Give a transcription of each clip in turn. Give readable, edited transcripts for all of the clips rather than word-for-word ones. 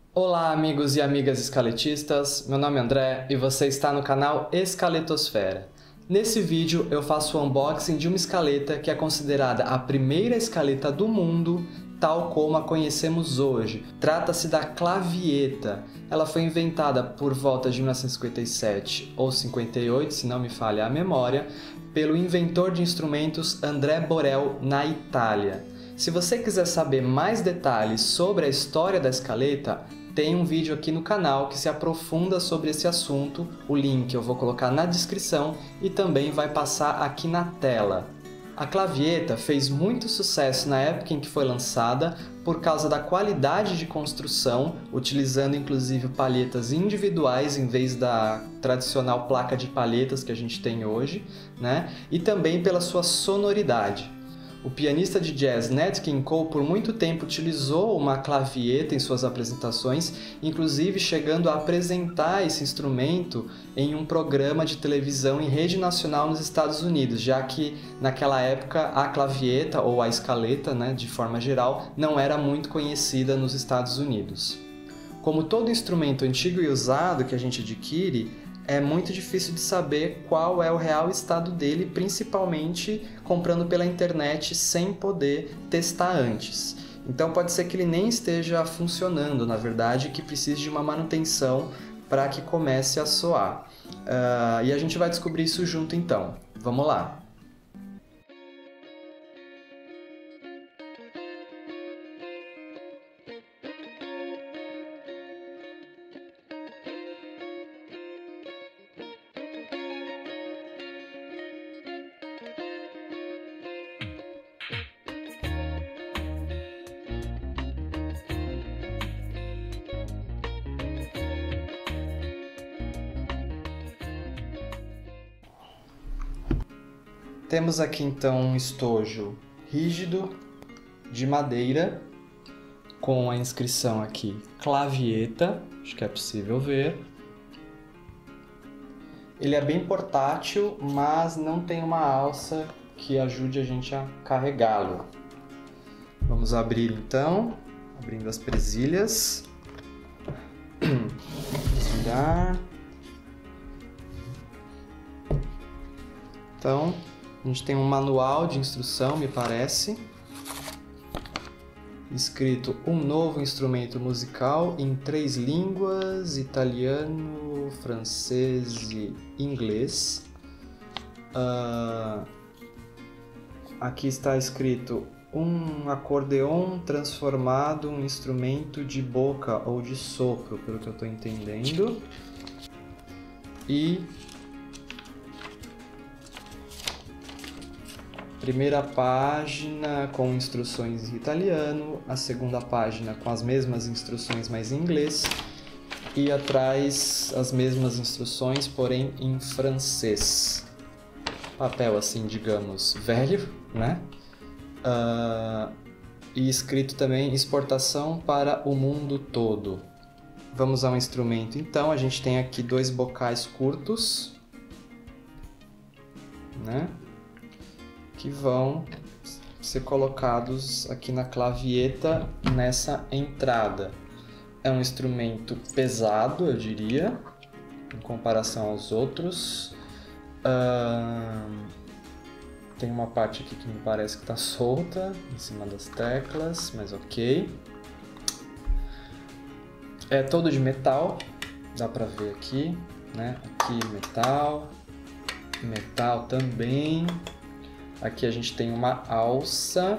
Olá, amigos e amigas escaletistas, meu nome é André e você está no canal Escaletosfera. Nesse vídeo eu faço o unboxing de uma escaleta que é considerada a primeira escaleta do mundo, tal como a conhecemos hoje. Trata-se da clavieta. Ela foi inventada por volta de 1957 ou 58, se não me falha a memória, pelo inventor de instrumentos André Borel, na Itália. Se você quiser saber mais detalhes sobre a história da escaleta, tem um vídeo aqui no canal que se aprofunda sobre esse assunto. O link eu vou colocar na descrição e também vai passar aqui na tela. A clavieta fez muito sucesso na época em que foi lançada por causa da qualidade de construção, utilizando inclusive palhetas individuais em vez da tradicional placa de palhetas que a gente tem hoje, né? E também pela sua sonoridade. O pianista de jazz Nat King Cole por muito tempo utilizou uma clavieta em suas apresentações, inclusive chegando a apresentar esse instrumento em um programa de televisão em rede nacional nos Estados Unidos, já que naquela época a clavieta ou a escaleta, né, de forma geral, não era muito conhecida nos Estados Unidos. Como todo instrumento antigo e usado que a gente adquire, é muito difícil de saber qual é o real estado dele, principalmente comprando pela internet sem poder testar antes. Então pode ser que ele nem esteja funcionando, na verdade, e que precise de uma manutenção para que comece a soar. E a gente vai descobrir isso junto então. Vamos lá! Temos aqui então um estojo rígido de madeira com a inscrição aqui clavieta, acho que é possível ver. Ele é bem portátil, mas não tem uma alça que ajude a gente a carregá-lo. Vamos abrir então, abrindo as presilhas. Virar. Então, a gente tem um manual de instrução, me parece, escrito um novo instrumento musical em 3 línguas, italiano, francês e inglês. Aqui está escrito um acordeon transformado em um instrumento de boca ou de sopro, pelo que eu estou entendendo. E primeira página com instruções em italiano, a segunda página com as mesmas instruções, mas em inglês, e atrás as mesmas instruções, porém em francês. Papel assim, digamos, velho, né? E escrito também exportação para o mundo todo. Vamos ao instrumento então, a gente tem aqui 2 bocais curtos, né? Que vão ser colocados aqui na clavieta, nessa entrada. É um instrumento pesado, eu diria, em comparação aos outros. Tem uma parte aqui que me parece que está solta, em cima das teclas, mas ok. É todo de metal, dá para ver aqui, né? Aqui metal, metal também. Aqui a gente tem uma alça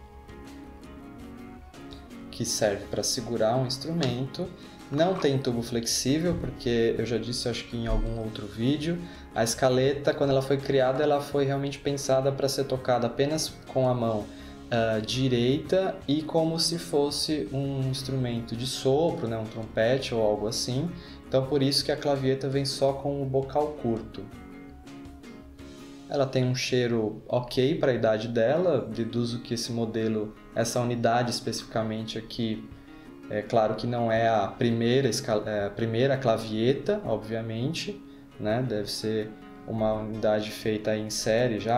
que serve para segurar um instrumento. Não tem tubo flexível, porque eu já disse, acho que em algum outro vídeo, a escaleta, quando ela foi criada, ela foi realmente pensada para ser tocada apenas com a mão direita e como se fosse um instrumento de sopro, né, um trompete ou algo assim. Então por isso que a clavieta vem só com o bocal curto. Ela tem um cheiro ok para a idade dela, deduzo que esse modelo, essa unidade especificamente aqui, é claro que não é a primeira clavieta, obviamente, né? Deve ser uma unidade feita em série já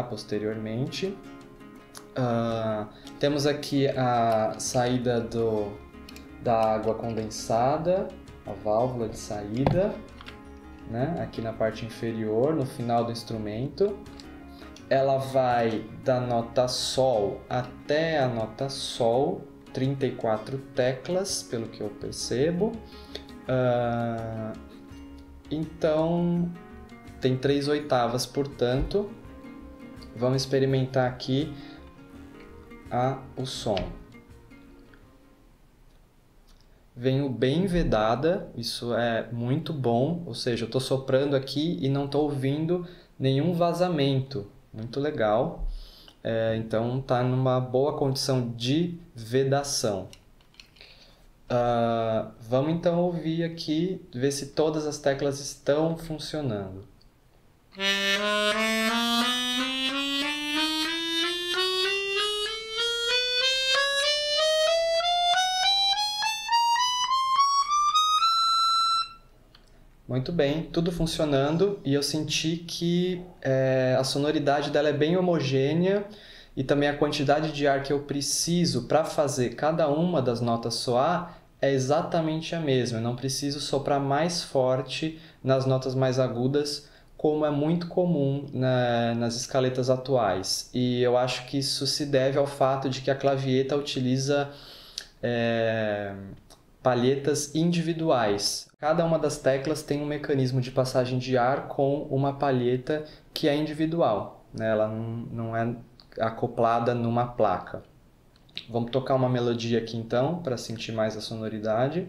Temos aqui a saída da água condensada, a válvula de saída, né? Aqui na parte inferior, no final do instrumento. Ela vai da nota Sol até a nota Sol, 34 teclas, pelo que eu percebo. Então, tem 3 oitavas, portanto. Vamos experimentar aqui o som. Venho bem vedada, isso é muito bom, ou seja, eu estou soprando aqui e não estou ouvindo nenhum vazamento, muito legal. Então está numa boa condição de vedação. Vamos então ouvir aqui, ver se todas as teclas estão funcionando. Muito bem, tudo funcionando, e eu senti que a sonoridade dela é bem homogênea e também a quantidade de ar que eu preciso para fazer cada uma das notas soar é exatamente a mesma. Eu não preciso soprar mais forte nas notas mais agudas, como é muito comum nas escaletas atuais. E eu acho que isso se deve ao fato de que a clavieta utiliza palhetas individuais. Cada uma das teclas tem um mecanismo de passagem de ar com uma palheta que é individual, né? Ela não é acoplada numa placa. Vamos tocar uma melodia aqui então, para sentir mais a sonoridade.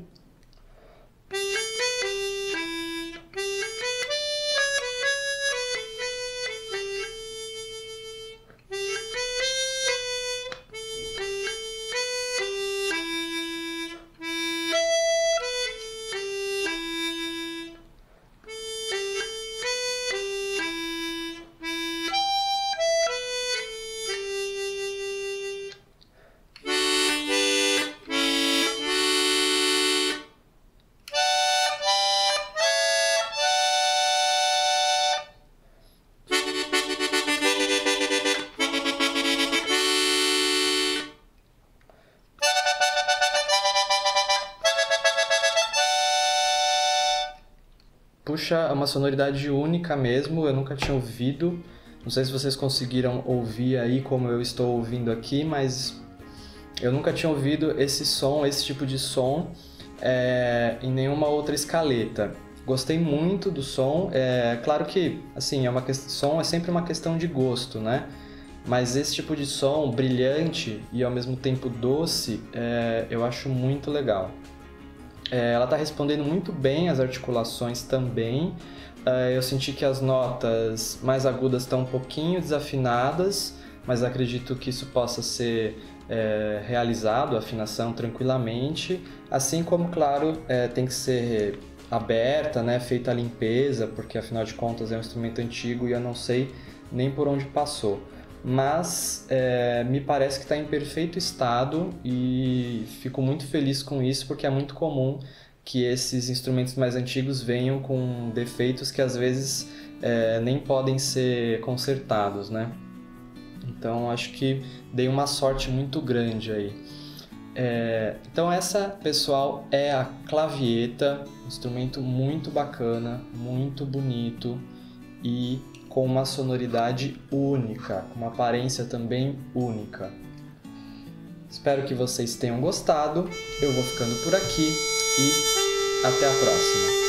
Puxa, é uma sonoridade única mesmo, eu nunca tinha ouvido. Não sei se vocês conseguiram ouvir aí como eu estou ouvindo aqui, mas eu nunca tinha ouvido esse som, esse tipo de som em nenhuma outra escaleta. Gostei muito do som. Claro que assim, som é sempre uma questão de gosto, né? Mas esse tipo de som brilhante e ao mesmo tempo doce, eu acho muito legal. Ela está respondendo muito bem às articulações também. Eu senti que as notas mais agudas estão um pouquinho desafinadas, mas acredito que isso possa ser realizado, a afinação, tranquilamente. Assim como, claro, tem que ser aberta, né, feita a limpeza, porque afinal de contas é um instrumento antigo e eu não sei nem por onde passou. Mas me parece que está em perfeito estado e fico muito feliz com isso, porque é muito comum que esses instrumentos mais antigos venham com defeitos que às vezes nem podem ser consertados, né? Então acho que dei uma sorte muito grande aí. Então essa, pessoal, é a clavieta, um instrumento muito bacana, muito bonito e com uma sonoridade única, com uma aparência também única. Espero que vocês tenham gostado, eu vou ficando por aqui e até a próxima!